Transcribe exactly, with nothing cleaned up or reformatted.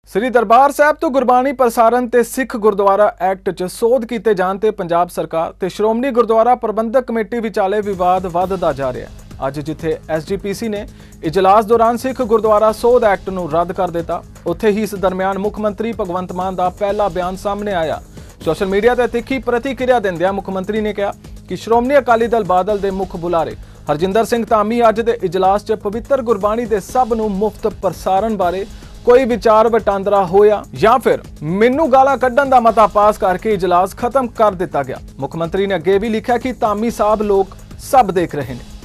ਸ੍ਰੀ ਦਰਬਾਰ ਸਾਹਿਬ ਤੋਂ ਗੁਰਬਾਣੀ ਪ੍ਰਸਾਰਣ ਤੇ ਸਿੱਖ ਗੁਰਦੁਆਰਾ ਐਕਟ 'ਚ ਸੋਧ ਕੀਤੇ ਜਾਣ ਤੇ ਪੰਜਾਬ ਸਰਕਾਰ ਤੇ ਸ਼੍ਰੋਮਣੀ ਗੁਰਦੁਆਰਾ ਪ੍ਰਬੰਧਕ ਕਮੇਟੀ ਵਿਚਾਲੇ ਵਿਵਾਦ ਵੱਧਦਾ ਜਾ ਰਿਹਾ ਹੈ। ਅੱਜ ਜਿੱਥੇ ਐਸ ਜੀ ਪੀ ਸੀ ਨੇ ਇਜਲਾਸ ਦੌਰਾਨ ਸਿੱਖ ਗੁਰਦੁਆਰਾ ਸੋਧ ਐਕਟ ਨੂੰ ਰੱਦ ਕਰ ਦਿੱਤਾ, ਉੱਥੇ ਹੀ ਇਸ ਦਰਮਿਆਨ ਮੁੱਖ ਮੰਤਰੀ ਭਗਵੰਤ ਮਾਨ ਦਾ ਪਹਿਲਾ ਬਿਆਨ ਸਾਹਮਣੇ ਆਇਆ। ਸੋਸ਼ਲ ਮੀਡੀਆ ਤੇ ਤਿੱਖੀ ਪ੍ਰਤੀਕਿਰਿਆ ਦਿੰਦਿਆਂ ਮੁੱਖ ਮੰਤਰੀ ਨੇ ਕਿਹਾ ਕਿ ਸ਼੍ਰੋਮਣੀ ਅਕਾਲੀ ਦਲ ਬਾਦਲ ਦੇ ਮੁੱਖ ਬੁਲਾਰੇ ਹਰਜਿੰਦਰ ਸਿੰਘ ਧਾਮੀ ਅੱਜ ਦੇ ਇਜਲਾਸ 'ਚ ਪਵਿੱਤਰ ਗੁਰਬਾਣੀ ਦੇ ਸਭ ਨੂੰ ਮੁਫਤ ਪ੍ਰਸਾਰਣ ਬਾਰੇ ਕੋਈ ਵਿਚਾਰ ਵਟਾਂਦਰਾ ਹੋਇਆ ਜਾਂ ਫਿਰ ਮੈਨੂੰ ਗਾਲਾਂ ਕੱਢਣ ਦਾ ਮਤਾ ਪਾਸ ਕਰਕੇ ਇਜਲਾਸ ਖਤਮ ਕਰ ਦਿੱਤਾ ਗਿਆ। ਮੁੱਖ ਮੰਤਰੀ ਨੇ ਅੱਗੇ ਵੀ ਲਿਖਿਆ ਕਿ ਧਾਮੀ ਸਾਹਿਬ ਲੋਕ ਸਭ ਦੇਖ ਰਹੇ ਨੇ।